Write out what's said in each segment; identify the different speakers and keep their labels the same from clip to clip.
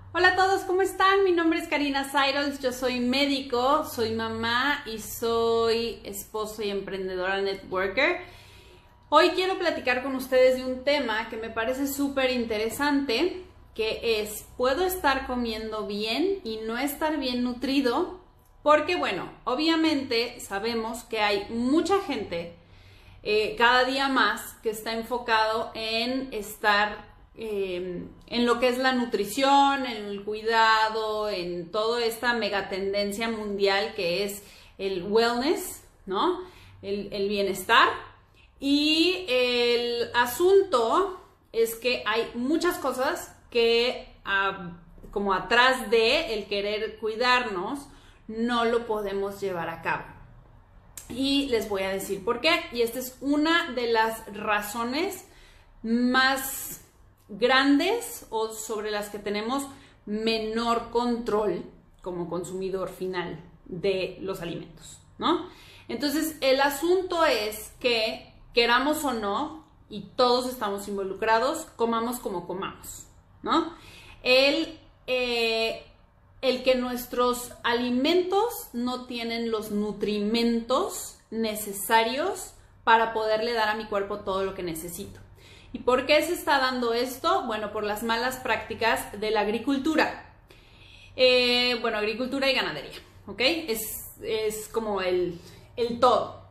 Speaker 1: Hola a todos, ¿cómo están? Mi nombre es Karina Sairols, yo soy médico, soy mamá y soy esposo y emprendedora networker. Hoy quiero platicar con ustedes de un tema que me parece súper interesante, que es, ¿puedo estar comiendo bien y no estar bien nutrido? Porque bueno, obviamente sabemos que hay mucha gente, cada día más, que está enfocado en estar en lo que es la nutrición, en el cuidado, en toda esta mega tendencia mundial que es el wellness, ¿no? El bienestar. Y el asunto es que hay muchas cosas que como atrás de el querer cuidarnos no lo podemos llevar a cabo. Y les voy a decir por qué. Y esta es una de las razones más grandes o sobre las que tenemos menor control como consumidor final de los alimentos, ¿no? Entonces, el asunto es que, queramos o no, y todos estamos involucrados, comamos como comamos, ¿no? El que nuestros alimentos no tienen los nutrimentos necesarios para poderle dar a mi cuerpo todo lo que necesito. ¿Y por qué se está dando esto? Bueno, por las malas prácticas de la agricultura. Bueno, agricultura y ganadería, ¿ok? Es como el todo.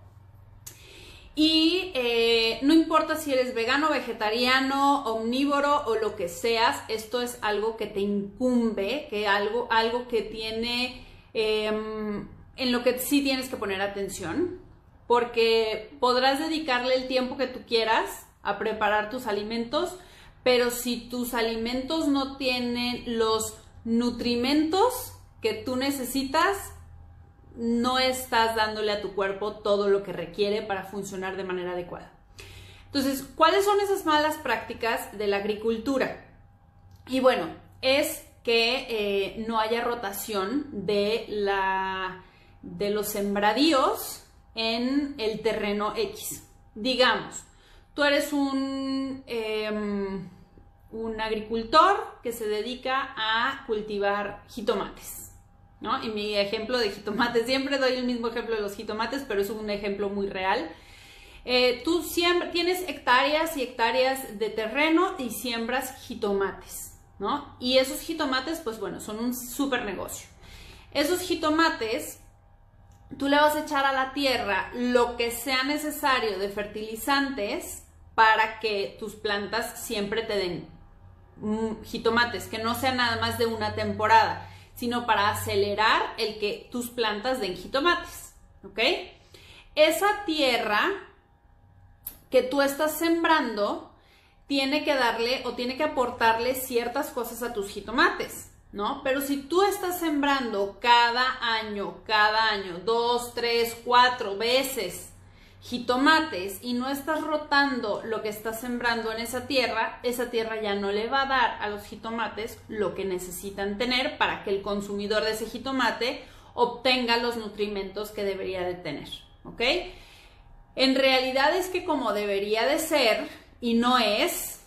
Speaker 1: Y no importa si eres vegano, vegetariano, omnívoro o lo que seas, esto es algo que te incumbe, que algo que tiene, en lo que sí tienes que poner atención, porque podrás dedicarle el tiempo que tú quieras a preparar tus alimentos, pero si tus alimentos no tienen los nutrimentos que tú necesitas, no estás dándole a tu cuerpo todo lo que requiere para funcionar de manera adecuada. Entonces, ¿cuáles son esas malas prácticas de la agricultura? Y bueno, es que no haya rotación de los sembradíos en el terreno X. Digamos, tú eres un agricultor que se dedica a cultivar jitomates, ¿no? Y mi ejemplo de jitomates, siempre doy el mismo ejemplo de los jitomates, pero es un ejemplo muy real. Tú tienes hectáreas y hectáreas de terreno y siembras jitomates, ¿no? Y esos jitomates, pues bueno, son un súper negocio. Esos jitomates, tú le vas a echar a la tierra lo que sea necesario de fertilizantes para que tus plantas siempre te den jitomates, que no sea nada más de una temporada, sino para acelerar el que tus plantas den jitomates, ¿ok? Esa tierra que tú estás sembrando tiene que darle o tiene que aportarle ciertas cosas a tus jitomates, ¿no? Pero si tú estás sembrando cada año, 2, 3, 4 veces jitomates y no estás rotando lo que estás sembrando en esa tierra ya no le va a dar a los jitomates lo que necesitan tener para que el consumidor de ese jitomate obtenga los nutrimentos que debería de tener, ¿ok? En realidad es que como debería de ser, y no es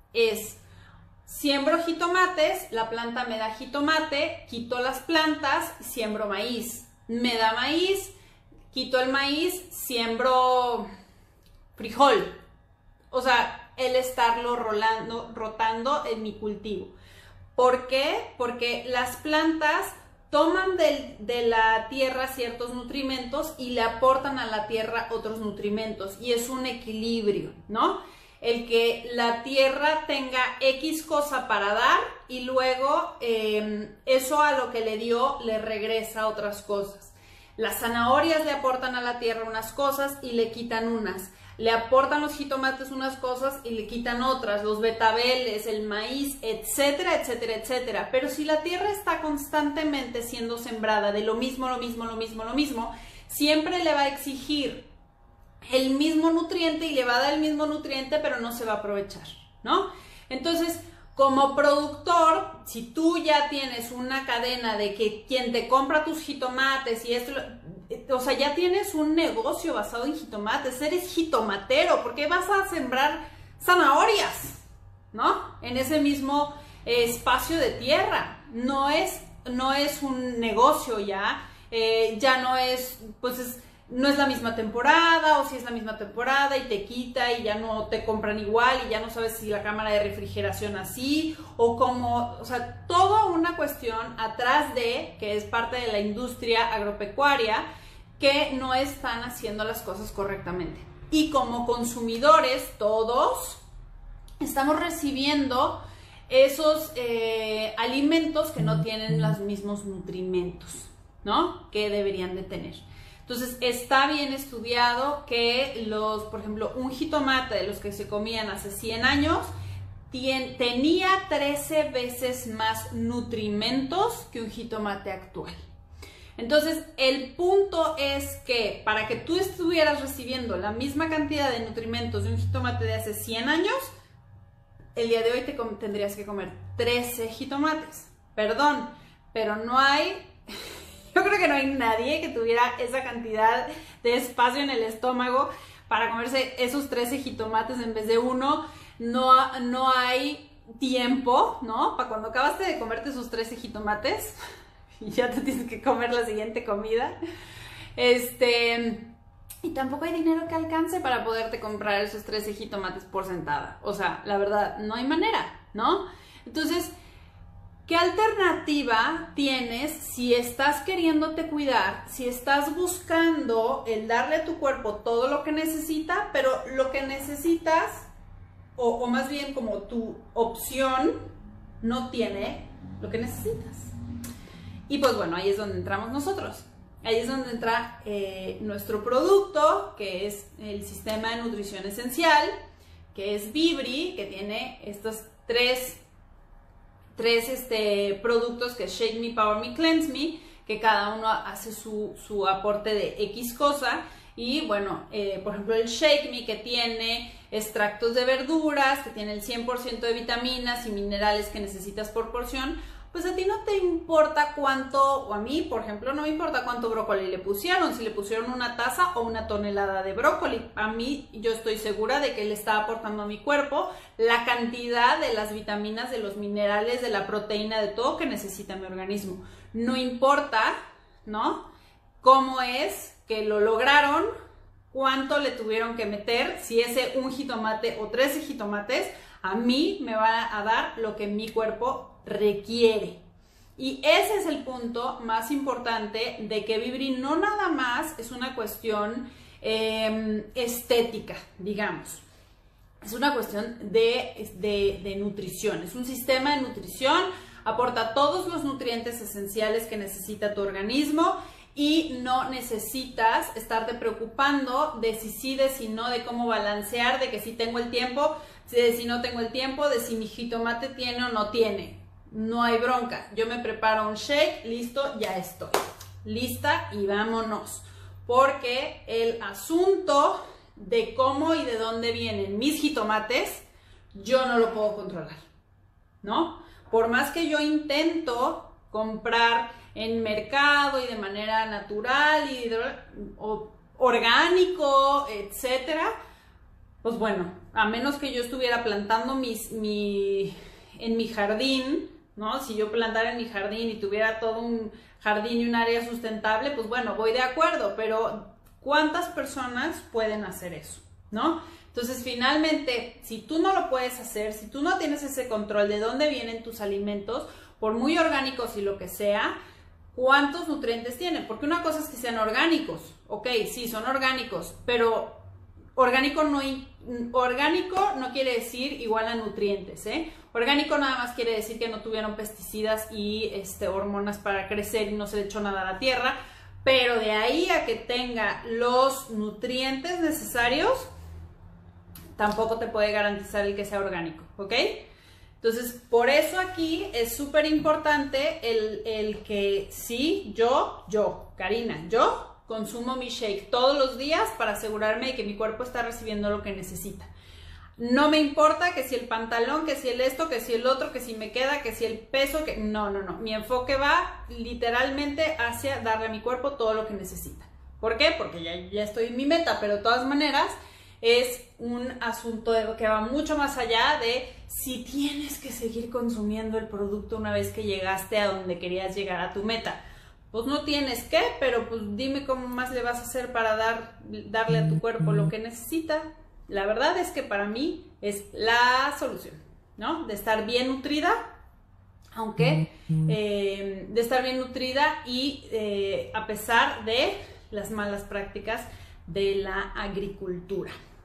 Speaker 1: siembro jitomates, la planta me da jitomate, quito las plantas, siembro maíz, me da maíz, quito el maíz, siembro frijol. O sea, el estarlo rotando en mi cultivo. ¿Por qué? Porque las plantas toman de la tierra ciertos nutrimentos y le aportan a la tierra otros nutrimentos. Y es un equilibrio, ¿no? El que la tierra tenga X cosa para dar y luego eso a lo que le dio le regresa otras cosas. Las zanahorias le aportan a la tierra unas cosas y le quitan unas. Le aportan los jitomates unas cosas y le quitan otras. Los betabeles, el maíz, etcétera, etcétera, etcétera. Pero si la tierra está constantemente siendo sembrada de lo mismo, siempre le va a exigir el mismo nutriente y le va a dar el mismo nutriente, pero no se va a aprovechar, ¿no? Entonces, como productor, si tú ya tienes una cadena de que quien te compra tus jitomates y esto, o sea, ya tienes un negocio basado en jitomates, eres jitomatero, ¿por qué vas a sembrar zanahorias? ¿No? En ese mismo espacio de tierra, no es un negocio ya, ya no es, pues no es la misma temporada, o si es la misma temporada y te quita y ya no te compran igual y ya no sabes si la cámara de refrigeración así o como, o sea, toda una cuestión atrás de, que es parte de la industria agropecuaria, que no están haciendo las cosas correctamente. Y como consumidores, todos estamos recibiendo esos alimentos que no tienen los mismos nutrimentos, ¿no? Que deberían de tener. Entonces, está bien estudiado que por ejemplo, un jitomate de los que se comían hace 100 años tenía 13 veces más nutrimentos que un jitomate actual. Entonces, el punto es que para que tú estuvieras recibiendo la misma cantidad de nutrimentos de un jitomate de hace 100 años, el día de hoy tendrías que comer 13 jitomates. Perdón, pero no hay... Yo creo que no hay nadie que tuviera esa cantidad de espacio en el estómago para comerse esos 13 jitomates en vez de uno. No hay tiempo, ¿no? Para cuando acabaste de comerte esos 13 jitomates y ya te tienes que comer la siguiente comida. Y tampoco hay dinero que alcance para poderte comprar esos 13 jitomates por sentada. O sea, la verdad, no hay manera, ¿no? Entonces, ¿qué alternativa tienes si estás queriéndote cuidar, si estás buscando el darle a tu cuerpo todo lo que necesita, pero lo que necesitas, o más bien como tu opción, no tiene lo que necesitas? Y pues bueno, ahí es donde entramos nosotros. Ahí es donde entra nuestro producto, que es el sistema de nutrición esencial, que es Vibri, que tiene estos tres productos, que es Shake Me, Power Me, Cleanse Me, que cada uno hace su aporte de X cosa. Y bueno, por ejemplo, el Shake Me, que tiene extractos de verduras, que tiene el 100% de vitaminas y minerales que necesitas por porción. Pues a ti no te importa cuánto, o a mí, por ejemplo, no me importa cuánto brócoli le pusieron, si le pusieron una taza o una tonelada de brócoli. A mí, yo estoy segura de que le está aportando a mi cuerpo la cantidad de las vitaminas, de los minerales, de la proteína, de todo que necesita mi organismo. No importa, ¿no?, cómo es que lo lograron, cuánto le tuvieron que meter, si ese un jitomate o 13 jitomates, a mí me va a dar lo que mi cuerpo requiere. Y ese es el punto más importante de que Vibri no nada más es una cuestión estética, digamos. Es una cuestión de nutrición, es un sistema de nutrición, aporta todos los nutrientes esenciales que necesita tu organismo y no necesitas estarte preocupando de si sí, de si no, de cómo balancear, de que si tengo el tiempo, de si no tengo el tiempo, de si mi jitomate tiene o no tiene. No hay bronca, yo me preparo un shake, listo, ya estoy lista y vámonos, porque el asunto de cómo y de dónde vienen mis jitomates, yo no lo puedo controlar, ¿no? Por más que yo intento comprar en mercado y de manera natural y orgánico, etcétera, pues bueno, a menos que yo estuviera plantando en mi jardín, ¿no? Si yo plantara en mi jardín y tuviera todo un jardín y un área sustentable, pues bueno, voy de acuerdo, pero ¿cuántas personas pueden hacer eso, ¿no? Entonces, finalmente, si tú no lo puedes hacer, si tú no tienes ese control de dónde vienen tus alimentos, por muy orgánicos y lo que sea, ¿cuántos nutrientes tienen? Porque una cosa es que sean orgánicos, ok, sí, son orgánicos, pero orgánico no quiere decir igual a nutrientes, ¿eh? Orgánico nada más quiere decir que no tuvieron pesticidas y hormonas para crecer y no se le echó nada a la tierra, pero de ahí a que tenga los nutrientes necesarios, tampoco te puede garantizar el que sea orgánico, ¿ok? Entonces, por eso aquí es súper importante el que sí, Karina, yo consumo mi shake todos los días para asegurarme de que mi cuerpo está recibiendo lo que necesita. No me importa que si el pantalón, que si el esto, que si el otro, que si me queda, que si el peso, que no. Mi enfoque va literalmente hacia darle a mi cuerpo todo lo que necesita. ¿Por qué? Porque ya estoy en mi meta, pero de todas maneras, es un asunto que va mucho más allá de si tienes que seguir consumiendo el producto una vez que llegaste a donde querías llegar, a tu meta. Pues no tienes que, pero pues dime cómo más le vas a hacer para darle a tu cuerpo lo que necesita. La verdad es que para mí es la solución, ¿no? De estar bien nutrida, aunque de estar bien nutrida y a pesar de las malas prácticas de la agricultura.